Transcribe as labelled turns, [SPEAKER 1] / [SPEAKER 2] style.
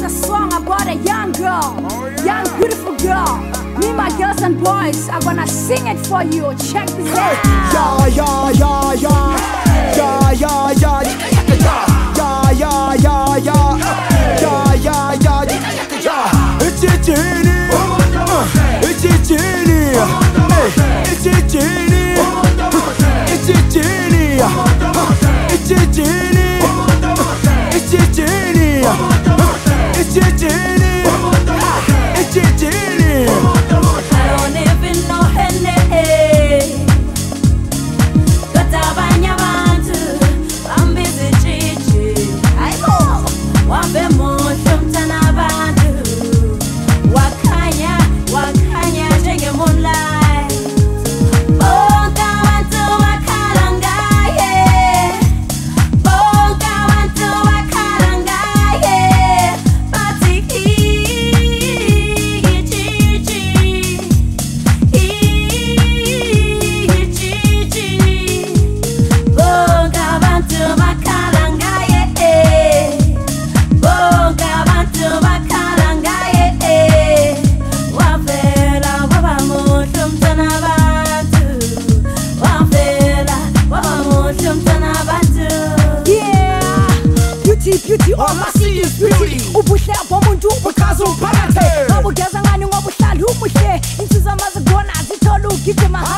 [SPEAKER 1] a song about a young girl, young beautiful girl. Me, my girls and boys are gonna sing it for you. Check this out.
[SPEAKER 2] Yeah, yeah, yeah, yeah. Yeah, yeah, yeah, yeah. Yeah, yeah, yeah, yeah. Yeah, yeah, yeah, yeah. It's a genie. It's a genie. It's a genie. It's a genie. It's a genie. It's a genie. It's a genie. It's a genie.
[SPEAKER 3] I don't even know her name. But abanye abantu bambiza Gigi. Ayibo wabe muhle umntana abantu. Wakhanya njenge-moonlight. Bonke abantu bakhala ngaye. Bonke abantu bakhala ngaye. Bathi Gigi. Bonke abantu bakhala ngaye. Bonke abantu bakhala ngaye. Wavela waba muhle umntana abantu. Wavela waba muhle umntana abantu.
[SPEAKER 1] Yeah, beauty, oh my see is beauty. Ubuhle bomuntu
[SPEAKER 2] Because of party.
[SPEAKER 1] ngobugeza ngani ngobuhlala umuhle. Insizwa mazigona zithola ugijima.